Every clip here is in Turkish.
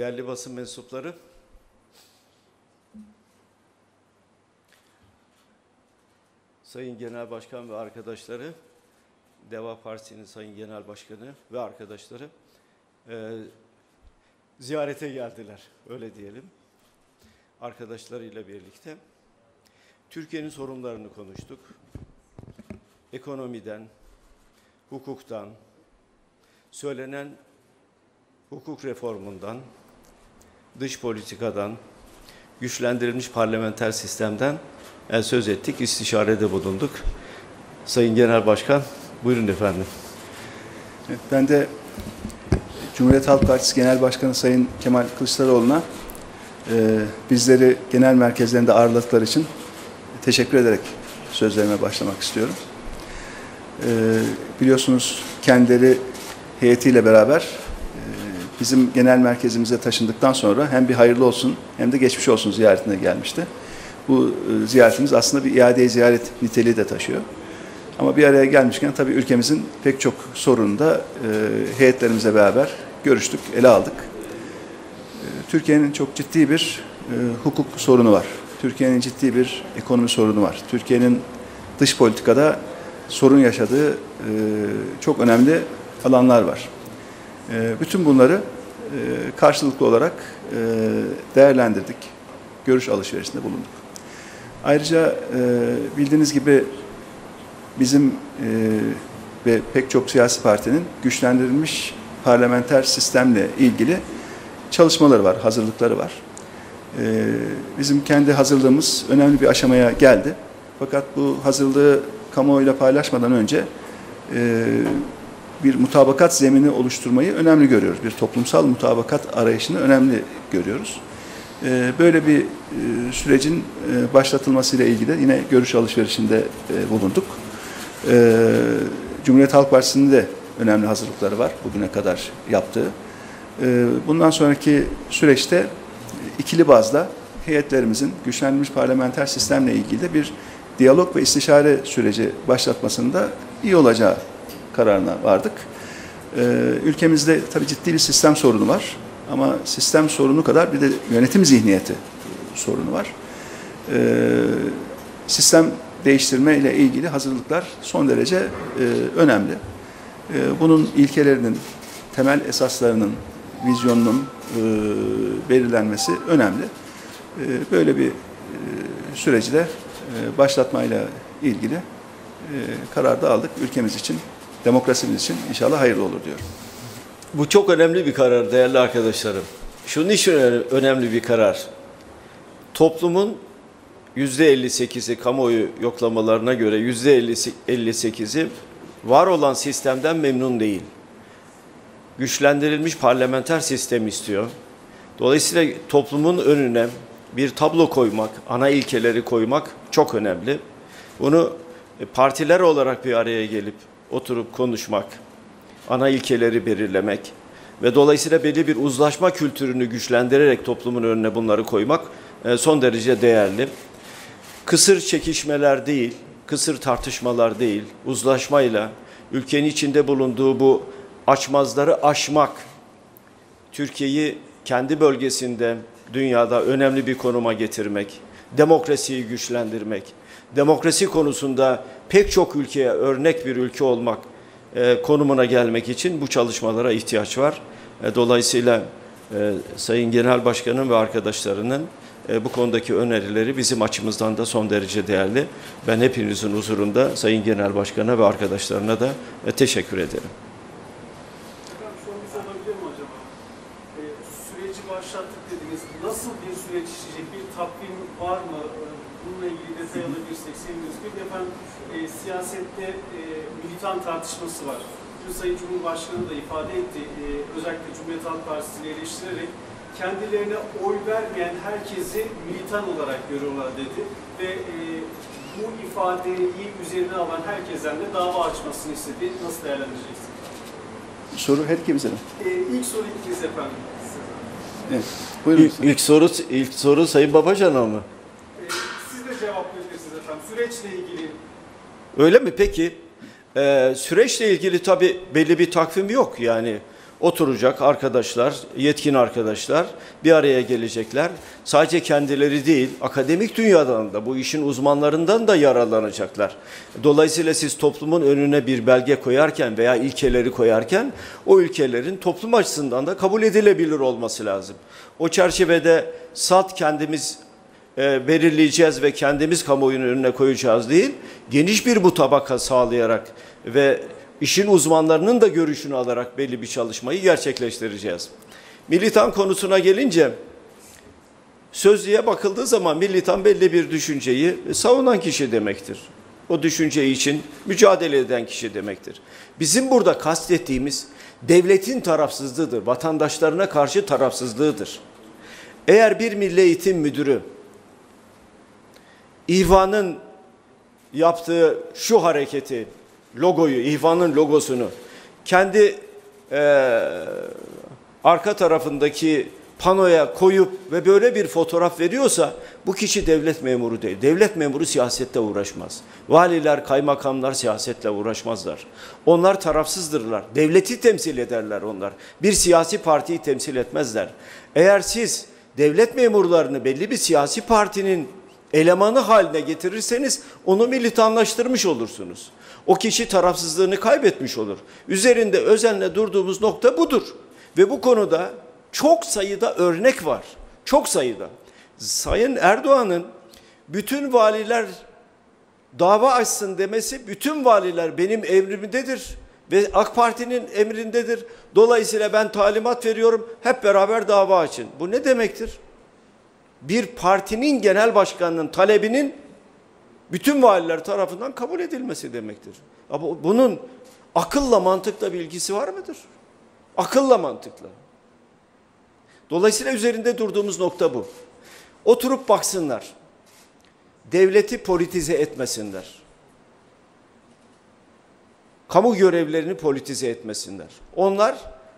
Değerli basın mensupları, Sayın Genel Başkan ve arkadaşları, Deva Partisi'nin Sayın Genel Başkanı ve arkadaşları ziyarete geldiler, öyle diyelim. Arkadaşlarıyla birlikte Türkiye'nin sorunlarını konuştuk. Ekonomiden, hukuktan, söylenen hukuk reformundan, dış politikadan, güçlendirilmiş parlamenter sistemden söz ettik, istişarede bulunduk. Sayın Genel Başkan, buyurun efendim. Evet, ben de Cumhuriyet Halk Partisi Genel Başkanı Sayın Kemal Kılıçdaroğlu'na bizleri genel merkezlerinde ağırladıkları için teşekkür ederek sözlerime başlamak istiyorum. Biliyorsunuz kendileri heyetiyle beraber bizim genel merkezimize taşındıktan sonra hem bir hayırlı olsun hem de geçmiş olsun ziyaretine gelmişti. Bu ziyaretimiz aslında bir iade-i ziyaret niteliği de taşıyor. Ama bir araya gelmişken tabii ülkemizin pek çok sorununu da heyetlerimize beraber görüştük, ele aldık. Türkiye'nin çok ciddi bir hukuk sorunu var. Türkiye'nin ciddi bir ekonomi sorunu var. Türkiye'nin dış politikada sorun yaşadığı çok önemli alanlar var. Bütün bunları karşılıklı olarak değerlendirdik. Görüş alışverişinde bulunduk. Ayrıca bildiğiniz gibi bizim ve pek çok siyasi partinin güçlendirilmiş parlamenter sistemle ilgili çalışmaları var, hazırlıkları var. Bizim kendi hazırlığımız önemli bir aşamaya geldi. Fakat bu hazırlığı kamuoyuyla paylaşmadan önce bir mutabakat zemini oluşturmayı önemli görüyoruz. Bir toplumsal mutabakat arayışını önemli görüyoruz. Böyle bir sürecin başlatılmasıyla ilgili de yine görüş alışverişinde bulunduk. Cumhuriyet Halk Partisi'nin de önemli hazırlıkları var bugüne kadar yaptığı. Bundan sonraki süreçte ikili bazda heyetlerimizin güçlendirilmiş parlamenter sistemle ilgili de bir diyalog ve istişare süreci başlatmasında iyi olacağı kararına vardık. Ülkemizde tabii ciddi bir sistem sorunu var. Ama sistem sorunu kadar bir de yönetim zihniyeti sorunu var. Sistem değiştirme ile ilgili hazırlıklar son derece önemli. Bunun ilkelerinin, temel esaslarının, vizyonunun belirlenmesi önemli. Böyle bir süreci de başlatmayla ilgili karar da aldık. Ülkemiz için, demokrasimiz için inşallah hayırlı olur diyorum. Bu çok önemli bir karar değerli arkadaşlarım. Şunun için önemli bir karar. Toplumun %58'i kamuoyu yoklamalarına göre %58'i var olan sistemden memnun değil. Güçlendirilmiş parlamenter sistem istiyor. Dolayısıyla toplumun önüne bir tablo koymak, ana ilkeleri koymak çok önemli. Bunu partiler olarak bir araya gelip oturup konuşmak, ana ilkeleri belirlemek ve dolayısıyla belli bir uzlaşma kültürünü güçlendirerek toplumun önüne bunları koymak son derece değerli. Kısır çekişmeler değil, kısır tartışmalar değil, uzlaşmayla ülkenin içinde bulunduğu bu açmazları aşmak, Türkiye'yi kendi bölgesinde, dünyada önemli bir konuma getirmek, demokrasiyi güçlendirmek, demokrasi konusunda pek çok ülkeye örnek bir ülke olmak konumuna gelmek için bu çalışmalara ihtiyaç var. Dolayısıyla Sayın Genel Başkanım ve arkadaşlarının bu konudaki önerileri bizim açımızdan da son derece değerli. Ben hepinizin huzurunda Sayın Genel Başkan'a ve arkadaşlarına da teşekkür ederim. Sorumuz olabilir mi acaba? Süreci başlattık dediniz. Nasıl bir süreç işleyecek? Bir takvim var mı? Bununla ilgili detay alabilirsek seviniriz. Bir de efendim siyasette militan tartışması var. Dün Sayın Cumhurbaşkanı da ifade etti. Özellikle Cumhuriyet Halk Partisi'ni eleştirerek kendilerine oy vermeyen herkesi militan olarak görüyorlar dedi. Ve bu ifadeyi üzerine alan herkesten de dava açmasını istedi. Nasıl değerlendireceksiniz? Soru her ikimize mi? İlk soru ikiniz efendim. Evet. Buyurun. İlk soru Sayın Babacan'a mı? Siz de cevaplayabilirsiniz efendim. Süreçle ilgili. Öyle mi? Peki. Süreçle ilgili tabii belli bir takvim yok. Yani Oturacak arkadaşlar, yetkin arkadaşlar bir araya gelecekler. Sadece kendileri değil, akademik dünyadan da bu işin uzmanlarından da yararlanacaklar. Dolayısıyla siz toplumun önüne bir belge koyarken veya ilkeleri koyarken o ülkelerin toplum açısından da kabul edilebilir olması lazım. O çerçevede salt kendimiz belirleyeceğiz ve kendimiz kamuoyunun önüne koyacağız değil, geniş bir mutabaka sağlayarak ve işin uzmanlarının da görüşünü alarak belli bir çalışmayı gerçekleştireceğiz. Militan konusuna gelince, sözlüğe bakıldığı zaman militan belli bir düşünceyi savunan kişi demektir. O düşünce için mücadele eden kişi demektir. Bizim burada kastettiğimiz devletin tarafsızlığıdır, vatandaşlarına karşı tarafsızlığıdır. Eğer bir Milli Eğitim Müdürü, İHVA'nın yaptığı şu hareketi, logoyu, İHVA'nın logosunu kendi arka tarafındaki panoya koyup ve böyle bir fotoğraf veriyorsa bu kişi devlet memuru değil. Devlet memuru siyasette uğraşmaz. Valiler, kaymakamlar siyasetle uğraşmazlar. Onlar tarafsızdırlar. Devleti temsil ederler onlar. Bir siyasi partiyi temsil etmezler. Eğer siz devlet memurlarını belli bir siyasi partinin elemanı haline getirirseniz onu militanlaştırmış olursunuz. O kişi tarafsızlığını kaybetmiş olur. Üzerinde özenle durduğumuz nokta budur. Ve bu konuda çok sayıda örnek var. Çok sayıda. Sayın Erdoğan'ın bütün valiler dava açsın demesi, bütün valiler benim emrimdedir ve AK Parti'nin emrindedir. Dolayısıyla ben talimat veriyorum, hep beraber dava açın. Bu ne demektir? Bir partinin genel başkanının talebinin bütün valiler tarafından kabul edilmesi demektir. Ama bunun akılla mantıkla bir ilgisi var mıdır? Akılla mantıkla. Dolayısıyla üzerinde durduğumuz nokta bu. Oturup baksınlar. Devleti politize etmesinler. Kamu görevlerini politize etmesinler. Onlar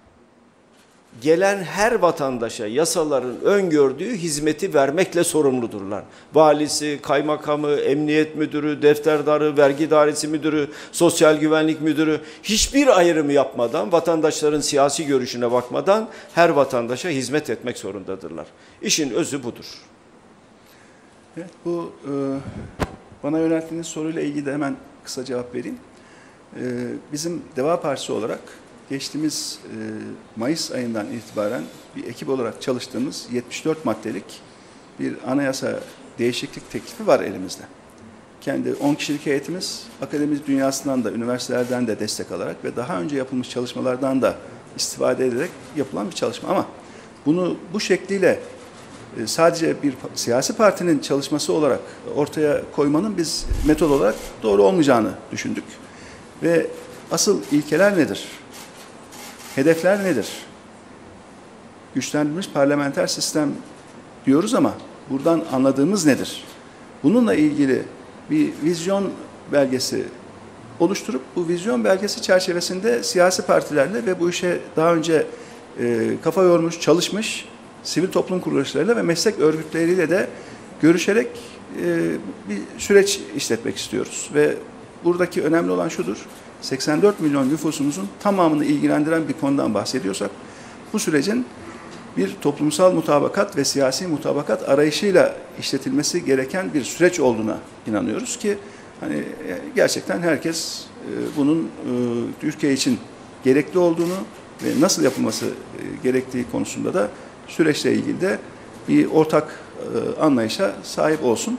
gelen her vatandaşa yasaların öngördüğü hizmeti vermekle sorumludurlar. Valisi, kaymakamı, emniyet müdürü, defterdarı, vergi dairesi müdürü, sosyal güvenlik müdürü hiçbir ayrımı yapmadan, vatandaşların siyasi görüşüne bakmadan her vatandaşa hizmet etmek zorundadırlar. İşin özü budur. Evet, bu bana yönelttiğiniz soruyla ilgili de hemen kısa cevap vereyim. Bizim Deva Partisi olarak geçtiğimiz Mayıs ayından itibaren bir ekip olarak çalıştığımız 74 maddelik bir anayasa değişiklik teklifi var elimizde. Kendi 10 kişilik heyetimiz akademik dünyasından da, üniversitelerden de destek alarak ve daha önce yapılmış çalışmalardan da istifade ederek yapılan bir çalışma. Ama bunu bu şekliyle sadece bir siyasi partinin çalışması olarak ortaya koymanın biz metod olarak doğru olmayacağını düşündük. Ve asıl ilkeler nedir? Hedefler nedir? Güçlendirilmiş parlamenter sistem diyoruz ama buradan anladığımız nedir? Bununla ilgili bir vizyon belgesi oluşturup bu vizyon belgesi çerçevesinde siyasi partilerle ve bu işe daha önce kafa yormuş, çalışmış sivil toplum kuruluşlarıyla ve meslek örgütleriyle de görüşerek bir süreç işletmek istiyoruz. Ve buradaki önemli olan şudur: 84 milyon nüfusumuzun tamamını ilgilendiren bir konudan bahsediyorsak bu sürecin bir toplumsal mutabakat ve siyasi mutabakat arayışıyla işletilmesi gereken bir süreç olduğuna inanıyoruz ki hani gerçekten herkes bunun Türkiye için gerekli olduğunu ve nasıl yapılması gerektiği konusunda da süreçle ilgili de bir ortak anlayışa sahip olsun.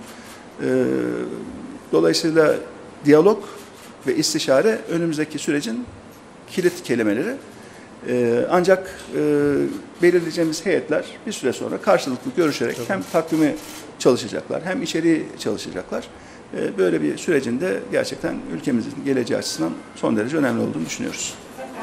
Dolayısıyla diyalog ve istişare önümüzdeki sürecin kilit kelimeleri. Ancak belirleyeceğimiz heyetler bir süre sonra karşılıklı görüşerek hem takvimi çalışacaklar hem içeriği çalışacaklar. Böyle bir sürecin de gerçekten ülkemizin geleceği açısından son derece önemli olduğunu düşünüyoruz.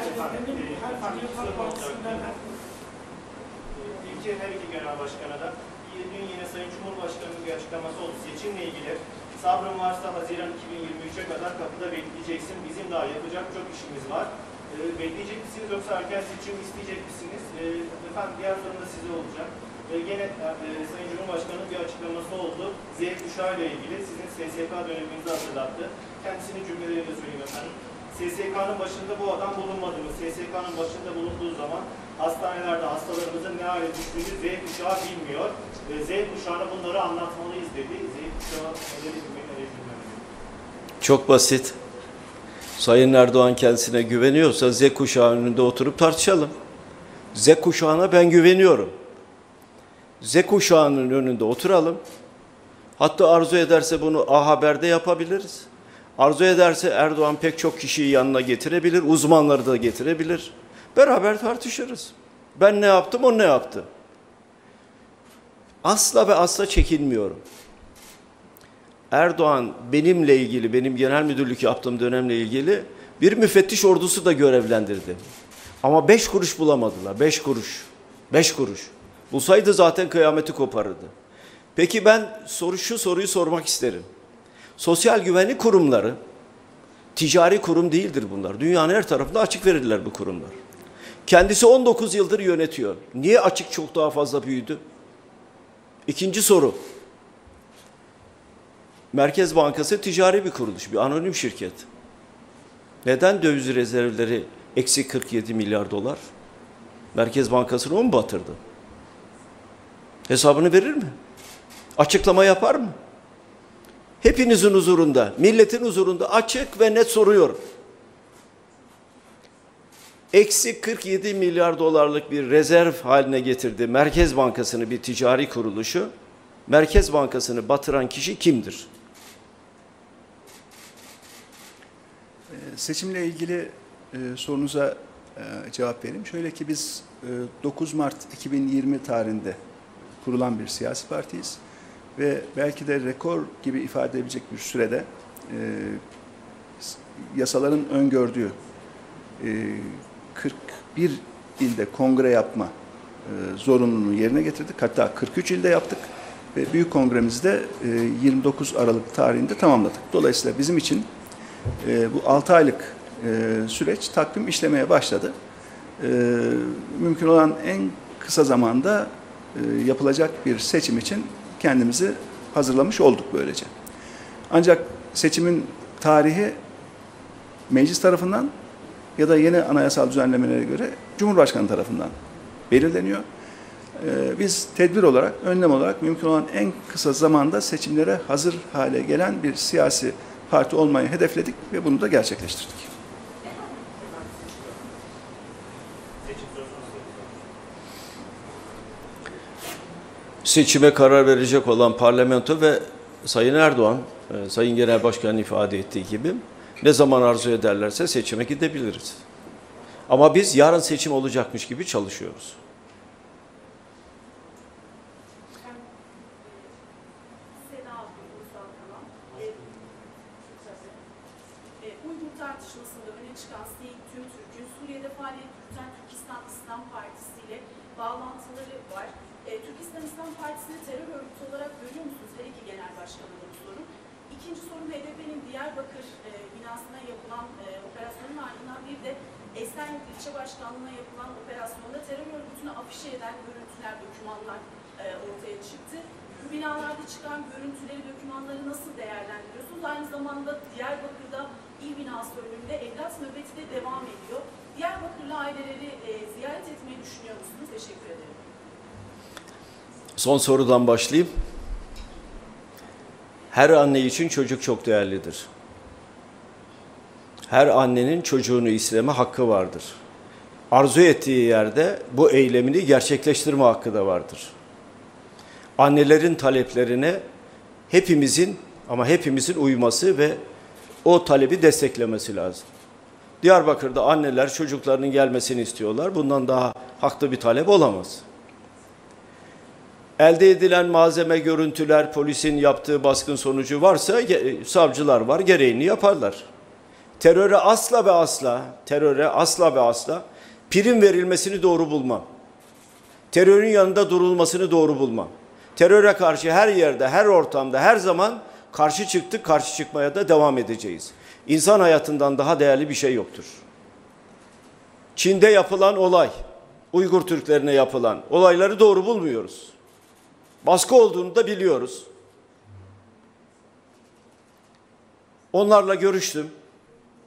Ülke her iki genel başkana da dün yine Sayın Cumhurbaşkanı'nın bir açıklaması oldu. Seçimle ilgili sabrın varsa Haziran 2023'e kadar kapıda bekleyeceksin. Bizim daha yapacak çok işimiz var. Bekleyecek misiniz yoksa erken seçim isteyecek misiniz? Efendim diğer sorum da size olacak. Gene Sayın Cumhurbaşkanı'nın bir açıklaması oldu. Z kuşağı ile ilgili sizin SSK döneminizi hatırlattı. Kendisinin cümleleriyle söyleyeyim efendim. SSK'nın başında bu adam bulunmadı mı? SSK'nın başında bulunduğu zaman hastanelerde hastalarımızın ne hale düştüğünü Z kuşağı bilmiyor. Z kuşağına bunları anlatmalıyız dedi. Z kuşağı neleri bilmek, neleri bilmemeli. Çok basit. Sayın Erdoğan kendisine güveniyorsa Z kuşağı önünde oturup tartışalım. Z kuşağına ben güveniyorum. Z kuşağının önünde oturalım. Hatta arzu ederse bunu A Haber'de yapabiliriz. Arzu ederse Erdoğan pek çok kişiyi yanına getirebilir, uzmanları da getirebilir. Beraber tartışırız. Ben ne yaptım, o ne yaptı? Asla ve asla çekinmiyorum. Erdoğan benimle ilgili, benim genel müdürlük yaptığım dönemle ilgili bir müfettiş ordusu da görevlendirdi. Ama 5 kuruş bulamadılar. 5 kuruş. 5 kuruş. Bulsaydı zaten kıyameti koparırdı. Peki ben şu soruyu sormak isterim. Sosyal güvenlik kurumları ticari kurum değildir bunlar. Dünyanın her tarafında açık verirler bu kurumlar. Kendisi 19 yıldır yönetiyor. Niye açık çok daha fazla büyüdü? İkinci soru. Merkez Bankası ticari bir kuruluş, bir anonim şirket. Neden döviz rezervleri eksi 47 milyar dolar? Merkez Bankası'nı o mu batırdı? Hesabını verir mi? Açıklama yapar mı? Hepinizin huzurunda, milletin huzurunda açık ve net soruyorum. Eksi 47 milyar dolarlık bir rezerv haline getirdi Merkez Bankası'nı, bir ticari kuruluşu. Merkez Bankası'nı batıran kişi kimdir? Seçimle ilgili sorunuza cevap vereyim. Şöyle ki biz 9 Mart 2020 tarihinde kurulan bir siyasi partiyiz. Ve belki de rekor gibi ifade edebilecek bir sürede yasaların öngördüğü 41 ilde kongre yapma zorunluluğunu yerine getirdik. Hatta 43 ilde yaptık ve büyük kongremizde 29 Aralık tarihinde tamamladık. Dolayısıyla bizim için bu 6 aylık süreç takvim işlemeye başladı. Mümkün olan en kısa zamanda yapılacak bir seçim için kendimizi hazırlamış olduk böylece. Ancak seçimin tarihi meclis tarafından ya da yeni anayasal düzenlemelere göre Cumhurbaşkanı tarafından belirleniyor. Biz tedbir olarak, önlem olarak mümkün olan en kısa zamanda seçimlere hazır hale gelen bir siyasi parti olmayı hedefledik ve bunu da gerçekleştirdik. Seçime karar verecek olan parlamento ve Sayın Erdoğan, Sayın Genel Başkan'ın ifade ettiği gibi ne zaman arzu ederlerse seçime gidebiliriz. Ama biz yarın seçim olacakmış gibi çalışıyoruz. Uygur tartışmasında öne çıkan Seyit Tümtürk'ün Suriye'de faaliyet yürüten Türkistan İslam Partisi ile bağlantıları var. Türkistan İslam Partisi'ni terör örgütü olarak görüyor musunuz? Her iki genel başkanına bu soru. İkinci sorum, HDP'nin Diyarbakır binasına yapılan operasyonun ardından bir de Esenyurt İlçe Başkanlığı'na yapılan operasyonda terör örgütünü afişe eden görüntüler, dokümanlar ortaya çıktı. Bu binalarda çıkan görüntüleri, dokümanları nasıl değerlendiriyorsunuz? Aynı zamanda Diyarbakır'da İl binası önünde evlat nöbeti de devam ediyor. Diyarbakırlı aileleri ziyaret etmeyi düşünüyor musunuz? Teşekkür ederim. Son sorudan başlayayım. Her anne için çocuk çok değerlidir. Her annenin çocuğunu isteme hakkı vardır. Arzu ettiği yerde bu eylemini gerçekleştirme hakkı da vardır. Annelerin taleplerine hepimizin uyması ve o talebi desteklemesi lazım. Diyarbakır'da anneler çocuklarının gelmesini istiyorlar. Bundan daha haklı bir talep olamaz. Elde edilen malzeme, görüntüler, polisin yaptığı baskın sonucu varsa savcılar var, gereğini yaparlar. Teröre asla ve asla prim verilmesini doğru bulmam. Terörün yanında durulmasını doğru bulmam. Teröre karşı her yerde, her ortamda, her zaman karşı çıktık, karşı çıkmaya da devam edeceğiz. İnsan hayatından daha değerli bir şey yoktur. Çin'de yapılan olay, Uygur Türklerine yapılan olayları doğru bulmuyoruz. Baskı olduğunu da biliyoruz. Onlarla görüştüm.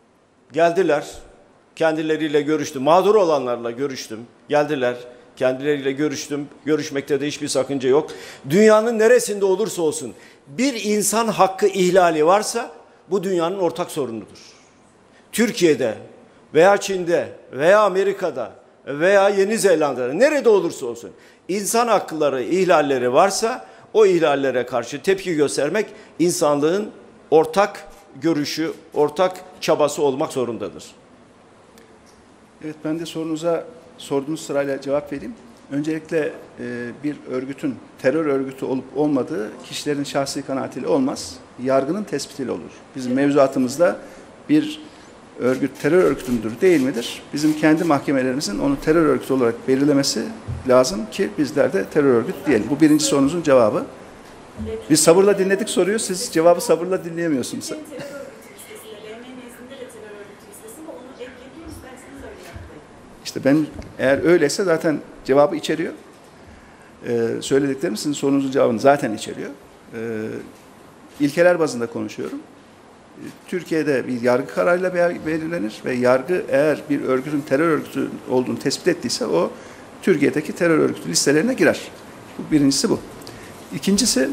Geldiler. Kendileriyle görüştüm. Mağdur olanlarla görüştüm. Geldiler. Kendileriyle görüştüm. Görüşmekte de hiçbir sakınca yok. Dünyanın neresinde olursa olsun bir insan hakkı ihlali varsa bu dünyanın ortak sorunudur. Türkiye'de veya Çin'de veya Amerika'da veya Yeni Zelanda'da nerede olursa olsun insan hakları ihlalleri varsa o ihlallere karşı tepki göstermek insanlığın ortak görüşü, ortak çabası olmak zorundadır. Evet, ben de sorduğunuz sırayla cevap vereyim. Öncelikle bir örgütün terör örgütü olup olmadığı kişilerin şahsi kanaatiyle olmaz. Yargının tespitiyle olur. Bizim mevzuatımızda bir örgüt terör örgütü müdür değil midir? Bizim kendi mahkemelerimizin onu terör örgütü olarak belirlemesi lazım ki bizler de terör örgütü diyelim. Bu birinci sorunuzun cevabı. Biz sabırla dinledik soruyu, siz cevabı sabırla dinleyemiyorsunuz. Terör örgütü listesinde, LM nezdinde de terör örgütü listesinde onu ekleyebilir isterseniz öyle. İşte ben eğer öyleyse zaten cevabı içeriyor. Söylediklerim sizin sorunuzun cevabını zaten içeriyor. İlkeler bazında konuşuyorum. Türkiye'de bir yargı kararıyla belirlenir ve yargı eğer bir örgütün terör örgütü olduğunu tespit ettiyse o Türkiye'deki terör örgütü listelerine girer. Birincisi bu. İkincisi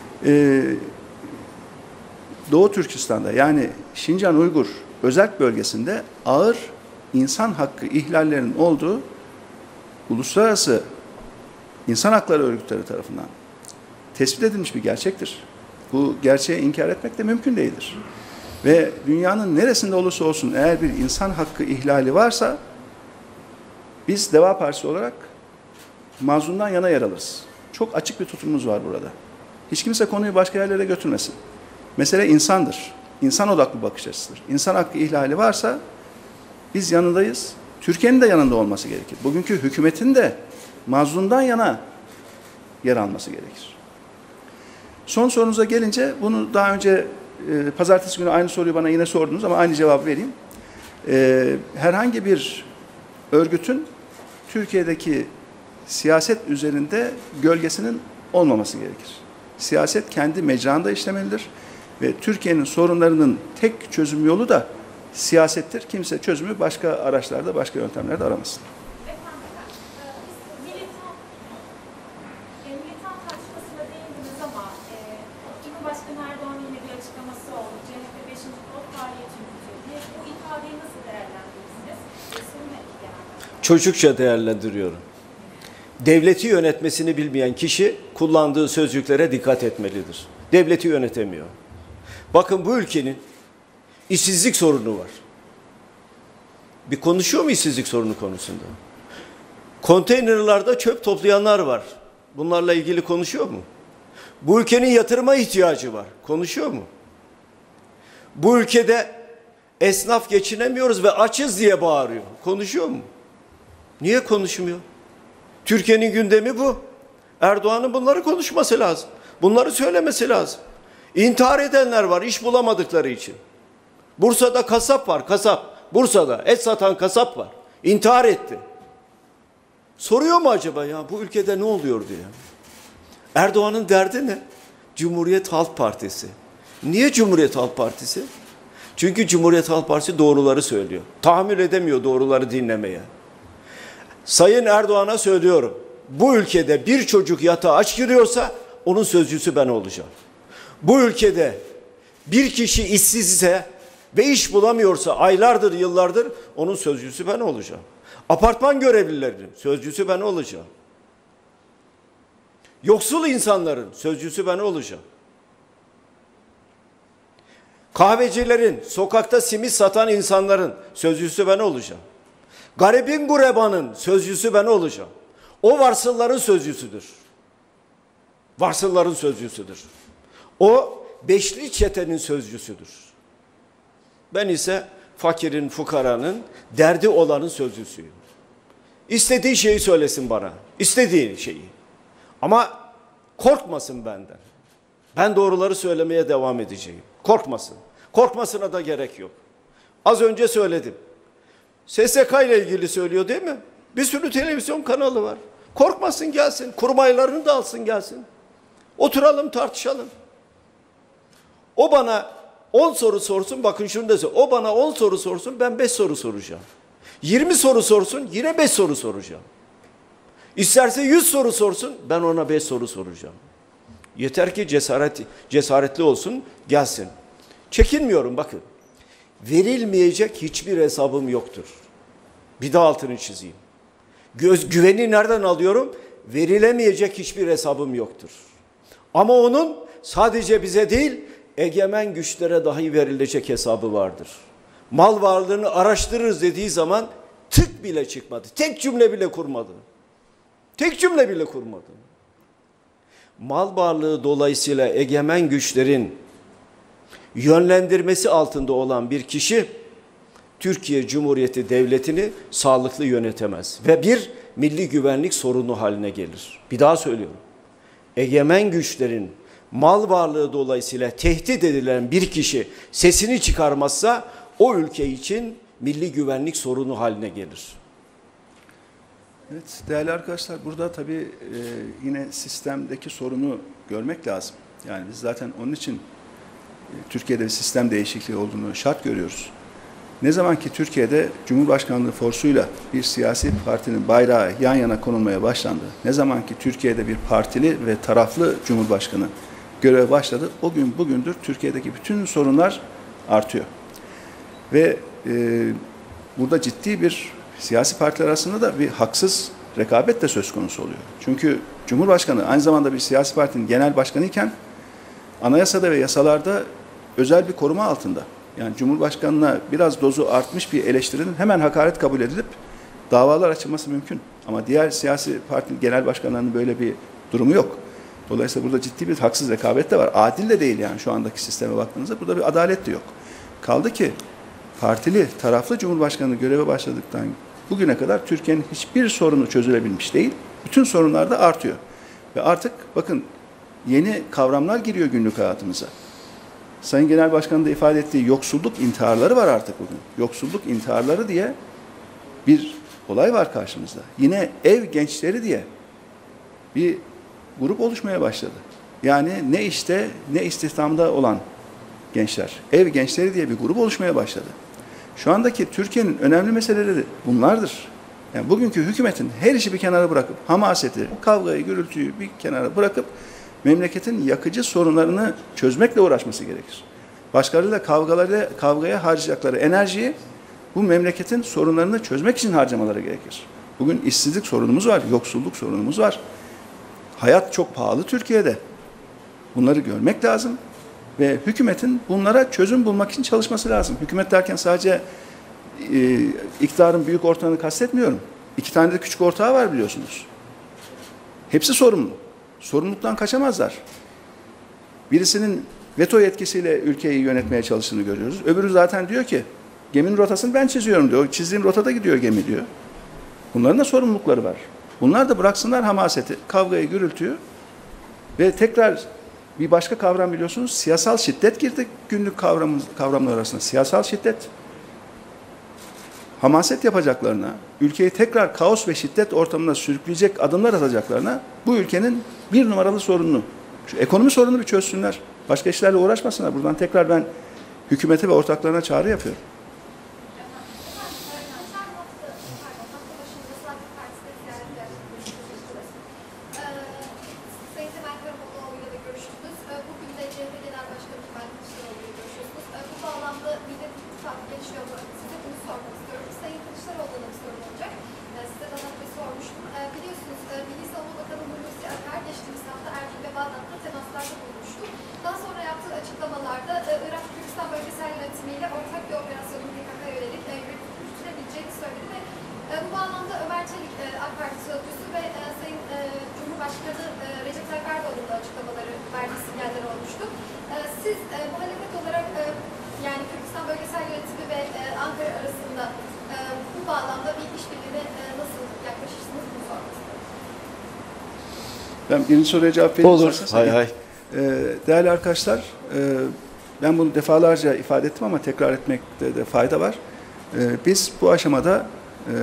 Doğu Türkistan'da yani Şincan Uygur özerk bölgesinde ağır insan hakkı ihlallerinin olduğu uluslararası insan hakları örgütleri tarafından tespit edilmiş bir gerçektir. Bu gerçeği inkar etmek de mümkün değildir. Ve dünyanın neresinde olursa olsun eğer bir insan hakkı ihlali varsa biz Deva Partisi olarak mazlumdan yana yer alırız. Çok açık bir tutumumuz var burada. Hiç kimse konuyu başka yerlere götürmesin. Mesele insandır. İnsan odaklı bakış açısıdır. İnsan hakkı ihlali varsa biz yanındayız. Türkiye'nin de yanında olması gerekir. Bugünkü hükümetin de mazlumdan yana yer alması gerekir. Son sorunuza gelince bunu daha önce pazartesi günü aynı soruyu bana yine sordunuz ama aynı cevabı vereyim. Herhangi bir örgütün Türkiye'deki siyaset üzerinde gölgesinin olmaması gerekir. Siyaset kendi mecranda işlemelidir ve Türkiye'nin sorunlarının tek çözüm yolu da siyasettir. Kimse çözümü başka araçlarda, başka yöntemlerde aramasın. Militan tartışmasına değindiniz ama Cumhurbaşkanı Erdoğan'ın yine bir açıklaması oldu. CHP 5. kod faaliyeti yürütüyor diye. Bu ifadeyi nasıl değerlendirirsiniz? Sorun ne genelde? Çocukça değerlendiriyorum. Devleti yönetmesini bilmeyen kişi kullandığı sözcüklere dikkat etmelidir. Devleti yönetemiyor. Bakın bu ülkenin işsizlik sorunu var. Bir konuşuyor mu işsizlik sorunu konusunda? Konteynerlarda çöp toplayanlar var. Bunlarla ilgili konuşuyor mu? Bu ülkenin yatırıma ihtiyacı var. Konuşuyor mu? Bu ülkede esnaf geçinemiyoruz ve açız diye bağırıyor. Konuşuyor mu? Niye konuşmuyor? Türkiye'nin gündemi bu. Erdoğan'ın bunları konuşması lazım. Bunları söylemesi lazım. İntihar edenler var iş bulamadıkları için. Bursa'da kasap var, kasap. Bursa'da et satan kasap var. İntihar etti. Soruyor mu acaba ya bu ülkede ne oluyor diye. Erdoğan'ın derdi ne? Cumhuriyet Halk Partisi. Niye Cumhuriyet Halk Partisi? Çünkü Cumhuriyet Halk Partisi doğruları söylüyor. Tahammül edemiyor doğruları dinlemeye. Sayın Erdoğan'a söylüyorum. Bu ülkede bir çocuk yatağa aç giriyorsa onun sözcüsü ben olacağım. Bu ülkede bir kişi işsiz ise ve iş bulamıyorsa aylardır, yıllardır onun sözcüsü ben olacağım. Apartman görevlilerinin sözcüsü ben olacağım. Yoksul insanların sözcüsü ben olacağım. Kahvecilerin, sokakta simit satan insanların sözcüsü ben olacağım. Garibin gurebanın sözcüsü ben olacağım. O varsılların sözcüsüdür. Varsılların sözcüsüdür. O beşli çetenin sözcüsüdür. Ben ise fakirin, fukaranın, derdi olanın sözcüsüyüm. İstediği şeyi söylesin bana. İstediği şeyi. Ama korkmasın benden. Ben doğruları söylemeye devam edeceğim. Korkmasın. Korkmasına da gerek yok. Az önce söyledim. SSK ile ilgili söylüyor değil mi? Bir sürü televizyon kanalı var. Korkmasın gelsin. Kurmaylarını da alsın gelsin. Oturalım tartışalım. O bana 10 soru sorsun, bakın şunu da söyleyeyim. O bana 10 soru sorsun, ben 5 soru soracağım. 20 soru sorsun, yine 5 soru soracağım. İsterse 100 soru sorsun, ben ona 5 soru soracağım. Yeter ki cesaretli olsun, gelsin. Çekinmiyorum bakın. Verilmeyecek hiçbir hesabım yoktur. Bir daha altını çizeyim. Güveni nereden alıyorum? Verilemeyecek hiçbir hesabım yoktur. Ama onun sadece bize değil, egemen güçlere dahi verilecek hesabı vardır. Mal varlığını araştırırız dediği zaman tık bile çıkmadı. Tek cümle bile kurmadı. Tek cümle bile kurmadı. Mal varlığı dolayısıyla egemen güçlerin yönlendirmesi altında olan bir kişi Türkiye Cumhuriyeti Devleti'ni sağlıklı yönetemez ve bir milli güvenlik sorunu haline gelir. Bir daha söylüyorum. Egemen güçlerin mal varlığı dolayısıyla tehdit edilen bir kişi sesini çıkarmazsa o ülke için milli güvenlik sorunu haline gelir. Evet, değerli arkadaşlar, burada tabii yine sistemdeki sorunu görmek lazım. Yani biz zaten onun için Türkiye'de bir sistem değişikliği olduğunu şart görüyoruz. Ne zaman ki Türkiye'de Cumhurbaşkanlığı forsuyla bir siyasi partinin bayrağı yan yana konulmaya başlandı, ne zaman ki Türkiye'de bir partili ve taraflı Cumhurbaşkanı göreve başladı, o gün bugündür Türkiye'deki bütün sorunlar artıyor. Ve burada ciddi bir siyasi partiler arasında da bir haksız rekabet de söz konusu oluyor. Çünkü Cumhurbaşkanı aynı zamanda bir siyasi partinin genel başkanı iken anayasada ve yasalarda özel bir koruma altında. Yani Cumhurbaşkanı'na biraz dozu artmış bir eleştirinin hemen hakaret kabul edilip davalar açılması mümkün. Ama diğer siyasi partinin genel başkanlarının böyle bir durumu yok. Dolayısıyla burada ciddi bir haksız rekabet de var. Adil de değil yani şu andaki sisteme baktığınızda. Burada bir adalet de yok. Kaldı ki partili, taraflı Cumhurbaşkanı göreve başladıktan bugüne kadar Türkiye'nin hiçbir sorunu çözülebilmiş değil. Bütün sorunlar da artıyor. Ve artık bakın yeni kavramlar giriyor günlük hayatımıza. Sayın Genel Başkan'ın da ifade ettiği yoksulluk intiharları var artık bugün. Yoksulluk intiharları diye bir olay var karşımızda. Yine ev gençleri diye bir grup oluşmaya başladı. Yani ne işte ne istihdamda olan gençler, ev gençleri diye bir grup oluşmaya başladı. Şu andaki Türkiye'nin önemli meseleleri bunlardır. Yani bugünkü hükümetin her işi bir kenara bırakıp, hamaseti, kavgayı, gürültüyü bir kenara bırakıp memleketin yakıcı sorunlarını çözmekle uğraşması gerekir. Başkalarıyla kavgaya harcayacakları enerjiyi bu memleketin sorunlarını çözmek için harcamaları gerekir. Bugün işsizlik sorunumuz var, yoksulluk sorunumuz var. Hayat çok pahalı Türkiye'de. Bunları görmek lazım ve hükümetin bunlara çözüm bulmak için çalışması lazım. Hükümet derken sadece iktidarın büyük ortağını kastetmiyorum. 2 tane de küçük ortağı var biliyorsunuz. Hepsi sorumlu. Sorumluluktan kaçamazlar. Birisinin veto yetkisiyle ülkeyi yönetmeye çalıştığını görüyoruz. Öbürü zaten diyor ki geminin rotasını ben çiziyorum diyor. Çizdiğim rotada gidiyor gemi diyor. Bunların da sorumlulukları var. Bunlar da bıraksınlar hamaseti, kavgayı, gürültüyü ve tekrar bir başka kavram biliyorsunuz siyasal şiddet girdi günlük kavramlar arasında. Siyasal şiddet. Hamaset yapacaklarına, ülkeyi tekrar kaos ve şiddet ortamına sürükleyecek adımlar atacaklarına bu ülkenin bir numaralı sorununu, şu ekonomi sorununu bir çözsünler. Başka işlerle uğraşmasınlar. Buradan tekrar ben hükümete ve ortaklarına çağrı yapıyorum. Siz muhalefet olarak yani Kürdistan Bölgesel Yönetimi ve Ankara arasında bu bağlamda bir işbirliğine nasıl yaklaşırsınız bunu sormak istiyorum. Ben birinci soruya cevap vereyim. Olur. Hay. Değerli arkadaşlar, ben bunu defalarca ifade ettim ama tekrar etmekte de fayda var. Biz bu aşamada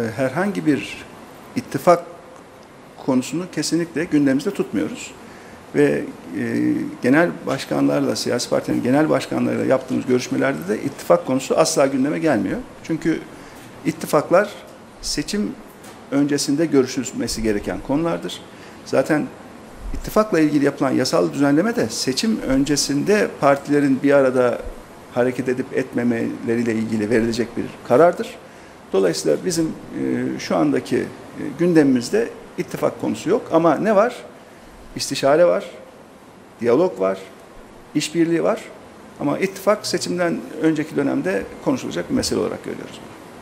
herhangi bir ittifak konusunu kesinlikle gündemimizde tutmuyoruz. Ve genel başkanlarla, siyasi partilerin genel başkanlarıyla yaptığımız görüşmelerde de ittifak konusu asla gündeme gelmiyor. Çünkü ittifaklar seçim öncesinde görüşülmesi gereken konulardır. Zaten ittifakla ilgili yapılan yasal düzenleme de seçim öncesinde partilerin bir arada hareket edip etmemeleriyle ilgili verilecek bir karardır. Dolayısıyla bizim şu andaki gündemimizde ittifak konusu yok. Ama ne var? İstişare var, diyalog var, işbirliği var. Ama ittifak seçimden önceki dönemde konuşulacak bir mesele olarak görüyoruz.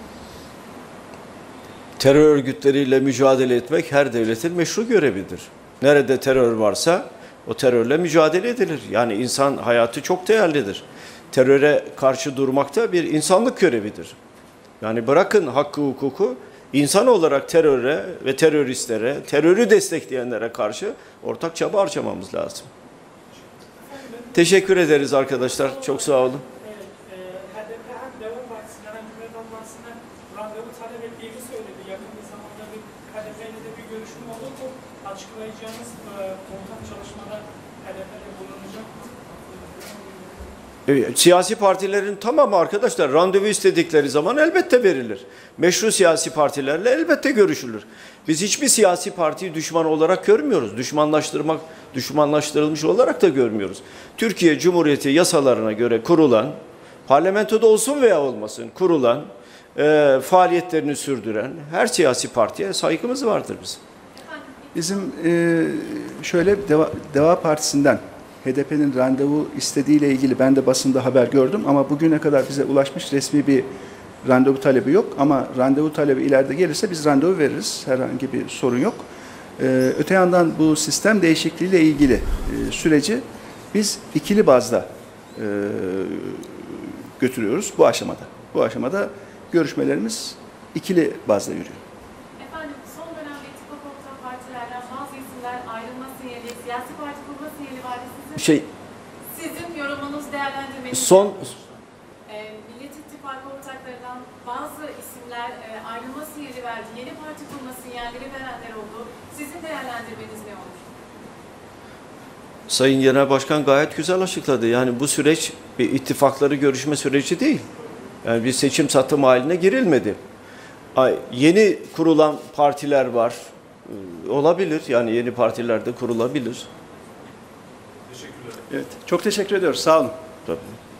Terör örgütleriyle mücadele etmek her devletin meşru görevidir. Nerede terör varsa o terörle mücadele edilir. Yani insan hayatı çok değerlidir. Teröre karşı durmak da bir insanlık görevidir. Yani bırakın hakkı hukuku, insan olarak teröre ve teröristlere, terörü destekleyenlere karşı ortak çaba harcamamız lazım. Teşekkür ederiz arkadaşlar. Çok sağ olun. HDP hem Deva Partisi'ne hem Cumhuriyet Halk Partisi'ne randevu talep ettiğini söyledi. Yakın bir zamanda bir HDP ile de bir görüşme olur mu? Açıklayacağınız ortak çalışmada HDP'de bulunacak mı? Siyasi partilerin tamamı arkadaşlar randevu istedikleri zaman elbette verilir. Meşru siyasi partilerle elbette görüşülür. Biz hiçbir siyasi partiyi düşman olarak görmüyoruz. Düşmanlaştırılmış olarak da görmüyoruz. Türkiye Cumhuriyeti yasalarına göre kurulan, parlamentoda olsun veya olmasın kurulan, faaliyetlerini sürdüren her siyasi partiye saygımız vardır bizim. Bizim şöyle Deva Partisi'nden HDP'nin randevu istediğiyle ilgili ben de basında haber gördüm ama bugüne kadar bize ulaşmış resmi bir randevu talebi yok. Ama randevu talebi ileride gelirse biz randevu veririz. Herhangi bir sorun yok. Öte yandan bu sistem değişikliğiyle ilgili süreci biz ikili bazda götürüyoruz bu aşamada. Bu aşamada görüşmelerimiz ikili bazda yürüyor. Efendim son dönemde ittifak ortak partilerden bazı isimler ayrılma sinyali, siyasi parti kurma sinyali vardı. Sizin yorumunuz, değerlendirmeniz. Millet İttifakı ortaklarından bazı isimler ayrılma sinyali verdi. Yeni parti kurma sinyalleri verenler oldu. Sizin değerlendirmeniz ne olur? Sayın Genel Başkan gayet güzel açıkladı. Yani bu süreç bir ittifakları görüşme süreci değil. Yani bir seçim satım haline girilmedi. Yeni kurulan partiler var. Olabilir. Yani yeni partiler de kurulabilir. Evet, çok teşekkür ediyoruz. Sağ olun. Tabii.